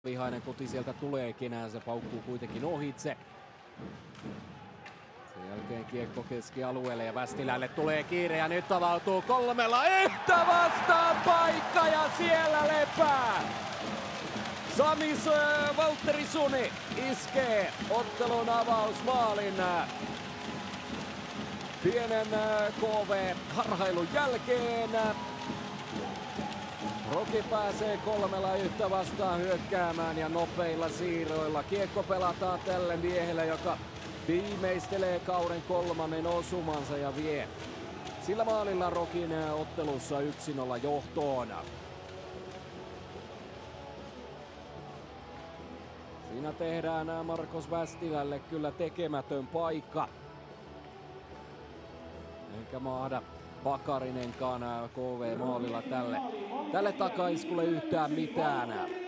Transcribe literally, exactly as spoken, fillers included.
Vihainen koti sieltä tuleekin, se paukkuu kuitenkin ohitse. Sen jälkeen kiekko keskialueelle ja Västilälle tulee kiire ja nyt avautuu kolmella yhtä vastaan paikka ja siellä lepää. Sami Valtteri Suni iskee ottelun avausmaalin pienen K V-harhailun jälkeen. Roki pääsee kolmella yhtä vastaan hyökkäämään ja nopeilla siirroilla. Kiekko pelataan tälle miehelle, joka viimeistelee kauden kolmannen osumansa ja vie sillä maalilla Rokin ottelussa yksi nolla johtoon. Siinä tehdään Markus Västilälle kyllä tekemätön paikka. Enkä mahda Pakarinenkaan K V-maalilla tälle, tälle takaiskulle yhtään mitään.